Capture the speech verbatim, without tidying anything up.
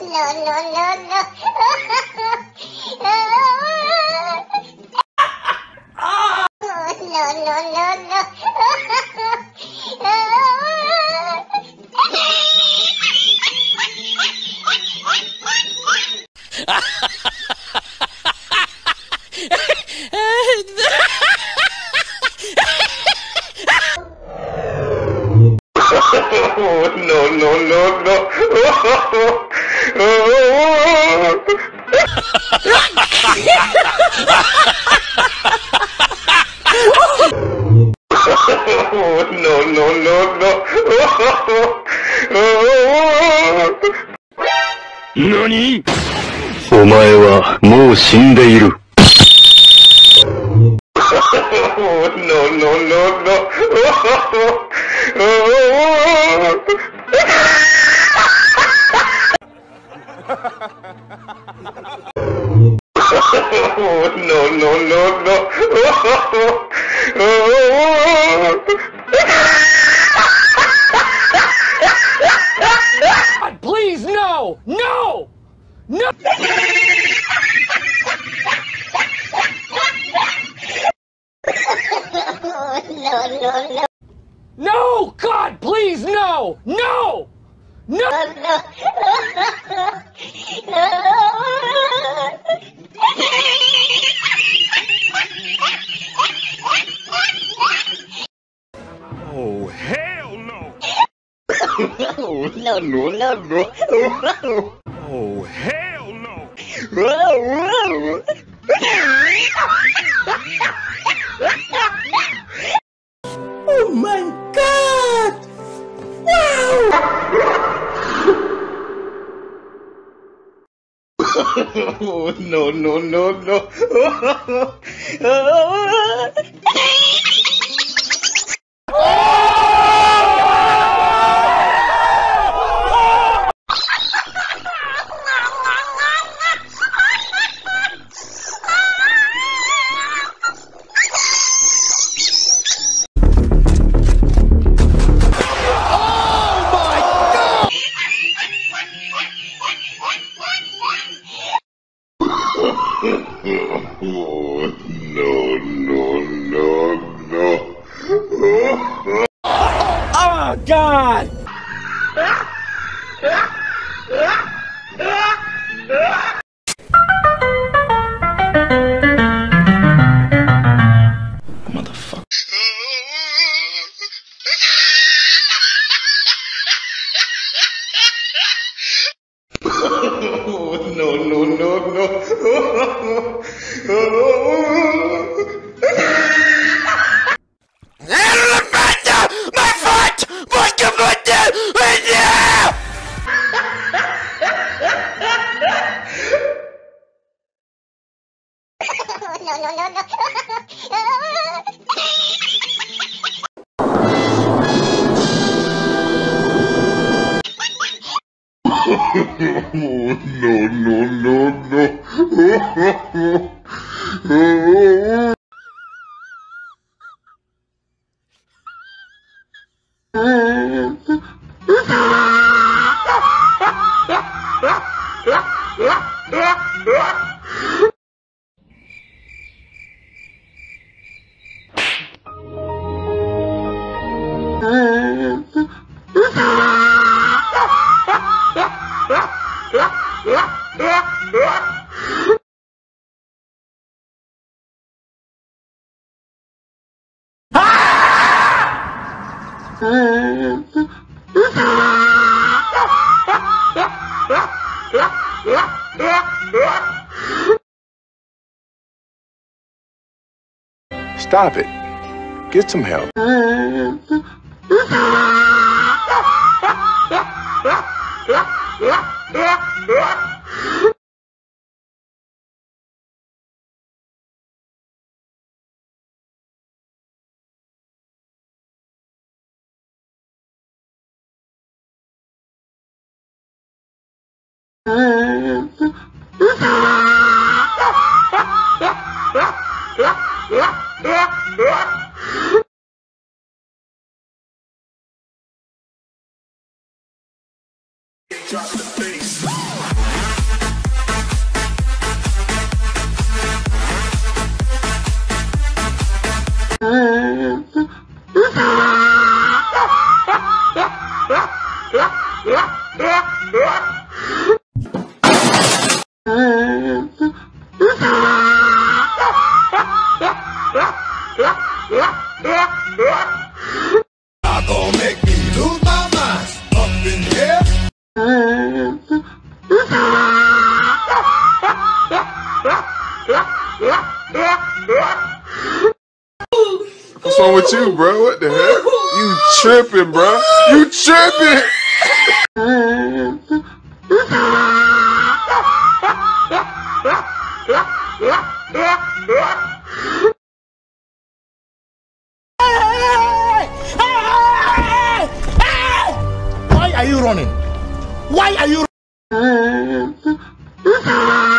No, no, no, no. No, no, no, no. NANI?! お前はもう死んでいる。No, no, no, no. No, no, no, no. God, please, no! No! No! No, no, no. No! God, please, no! No! No! No. Oh, hell no! No, no, no, no. Oh, hell no! Oh my God! Wow! No, no, no, no. Oh, no, no, no, no. Oh, God! Motherfucker. No, no, no, no. My foot! What can I do with you? No, no, no, no. No, no, no, no. Stop it. Get some help. Drop the bass. Not gonna make me lose my mind up in here. What's wrong with you, bro? What the heck? You tripping, bro? You tripping? Why are you running? Why are you running?